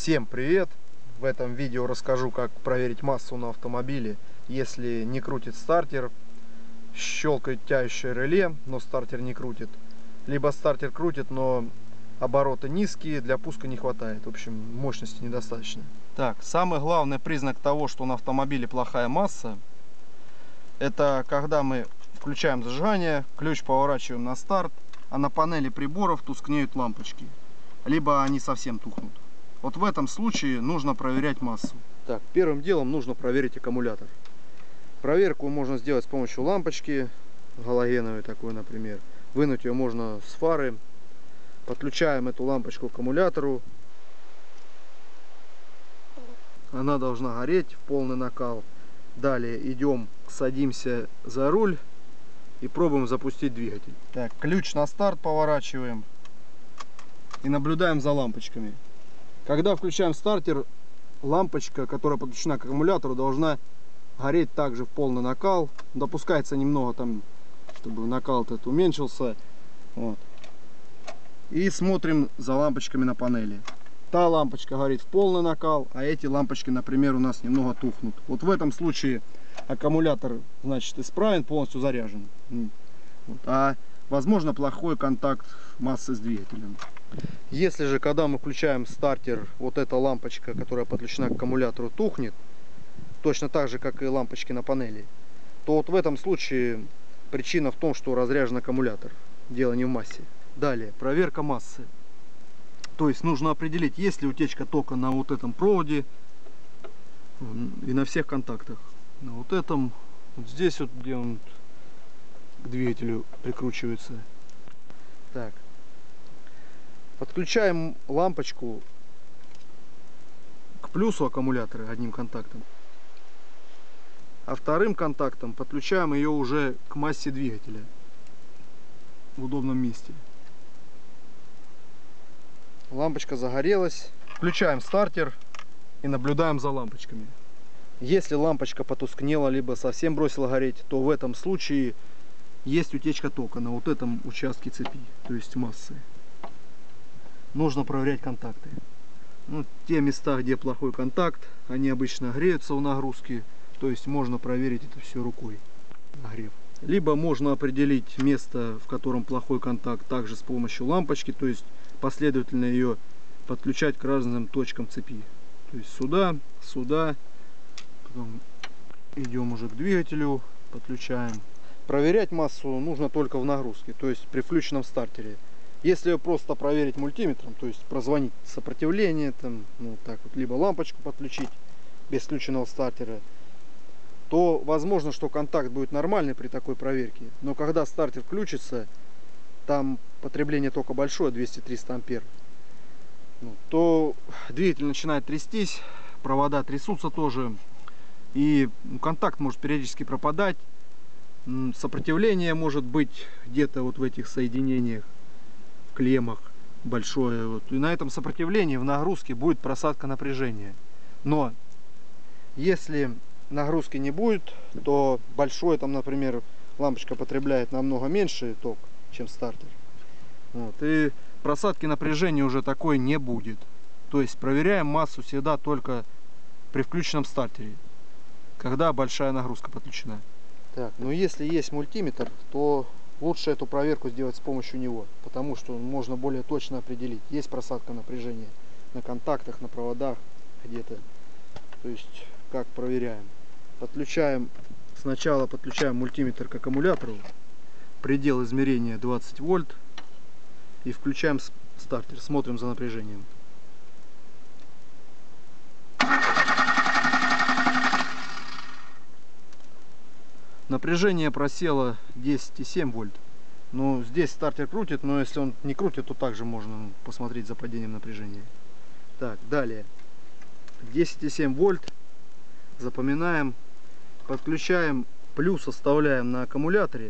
Всем привет! В этом видео расскажу, как проверить массу на автомобиле, если не крутит стартер, щелкает тяющее реле, но стартер не крутит, либо стартер крутит, но обороты низкие, для пуска не хватает, в общем, мощности недостаточно. Так, самый главный признак того, что на автомобиле плохая масса, это когда мы включаем зажигание, ключ поворачиваем на старт, а на панели приборов тускнеют лампочки, либо они совсем тухнут. Вот в этом случае нужно проверять массу. Так, первым делом нужно проверить аккумулятор. Проверку можно сделать с помощью лампочки, галогеновой такой, например. Вынуть ее можно с фары. Подключаем эту лампочку к аккумулятору. Она должна гореть в полный накал. Далее идем, садимся за руль и пробуем запустить двигатель. Так, ключ на старт поворачиваем и наблюдаем за лампочками. Когда включаем стартер, лампочка, которая подключена к аккумулятору, должна гореть также в полный накал. Допускается немного там, чтобы накал этот уменьшился. Вот. И смотрим за лампочками на панели. Та лампочка горит в полный накал, а эти лампочки, например, у нас немного тухнут. Вот в этом случае аккумулятор, значит, исправен, полностью заряжен. Вот. А возможно плохой контакт массы с двигателем. Если же, когда мы включаем стартер, вот эта лампочка, которая подключена к аккумулятору, тухнет, точно так же, как и лампочки на панели, то вот в этом случае причина в том, что разряжен аккумулятор. Дело не в массе. Далее, проверка массы. То есть нужно определить, есть ли утечка тока на вот этом проводе и на всех контактах. На вот этом, вот здесь вот, где он к двигателю прикручивается. Так. Подключаем лампочку к плюсу аккумулятора одним контактом, а вторым контактом подключаем ее уже к массе двигателя в удобном месте. Лампочка загорелась. Включаем стартер и наблюдаем за лампочками. Если лампочка потускнела, либо совсем бросила гореть, то в этом случае есть утечка тока на вот этом участке цепи, то есть массы. Нужно проверять контакты. Ну, те места, где плохой контакт, они обычно греются в нагрузке, то есть можно проверить это все рукой, нагрев. Либо можно определить место, в котором плохой контакт, также с помощью лампочки, то есть последовательно ее подключать к разным точкам цепи. То есть сюда, сюда, потом идем уже к двигателю, подключаем. Проверять массу нужно только в нагрузке, то есть при включенном стартере. Если ее просто проверить мультиметром, то есть прозвонить сопротивление, там, ну, так вот, либо лампочку подключить без включенного стартера, то возможно, что контакт будет нормальный при такой проверке. Но когда стартер включится, там потребление тока большое, 200-300 ампер, ну, то двигатель начинает трястись, провода трясутся тоже, и контакт может периодически пропадать, сопротивление может быть где-то вот в этих соединениях, клеммах большое, вот. И на этом сопротивлении в нагрузке будет просадка напряжения. Но если нагрузки не будет, то большой, там, например, лампочка потребляет намного меньше ток, чем стартер. Вот. И просадки напряжения уже такой не будет. То есть проверяем массу всегда только при включенном стартере, когда большая нагрузка подключена. Так, но если есть мультиметр, то лучше эту проверку сделать с помощью него, потому что можно более точно определить, есть просадка напряжения на контактах, на проводах где-то. То есть, как проверяем. Сначала подключаем мультиметр к аккумулятору, предел измерения 20 вольт, и включаем стартер, смотрим за напряжением. Напряжение просело 10,7 вольт. Ну, здесь стартер крутит, но если он не крутит, то также можно посмотреть за падением напряжения. Так, далее. 10,7 вольт. Запоминаем. Подключаем, плюс оставляем на аккумуляторе,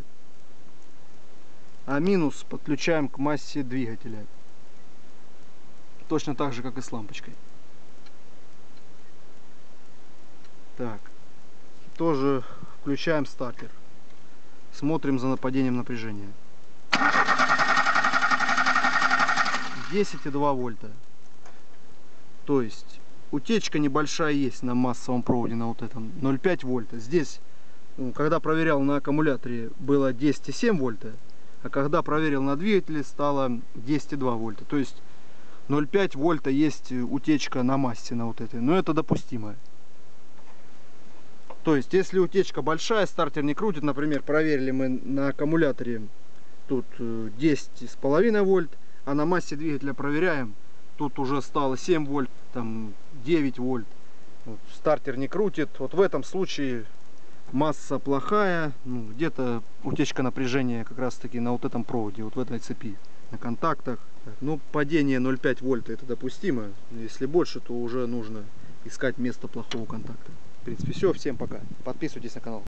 а минус подключаем к массе двигателя. Точно так же, как и с лампочкой. Так. Тоже включаем стартер. Смотрим за падением напряжения. 10,2 вольта. То есть утечка небольшая есть на массовом проводе, на вот этом 0,5 вольта. Здесь, когда проверял на аккумуляторе, было 10,7 вольта, а когда проверил на двигателе, стало 10,2 вольта. То есть 0,5 вольта есть утечка на массе на вот этой, но это допустимо. То есть если утечка большая, стартер не крутит, например, проверили мы на аккумуляторе тут 10,5 вольт, а на массе двигателя проверяем, тут уже стало 7 вольт, там 9 вольт. Вот, стартер не крутит. Вот в этом случае масса плохая, где-то утечка напряжения как раз таки на вот этом проводе, вот в этой цепи, на контактах. Ну, падение 0,5 вольта это допустимо. Если больше, то уже нужно искать место плохого контакта. В принципе, все. Всем пока. Подписывайтесь на канал.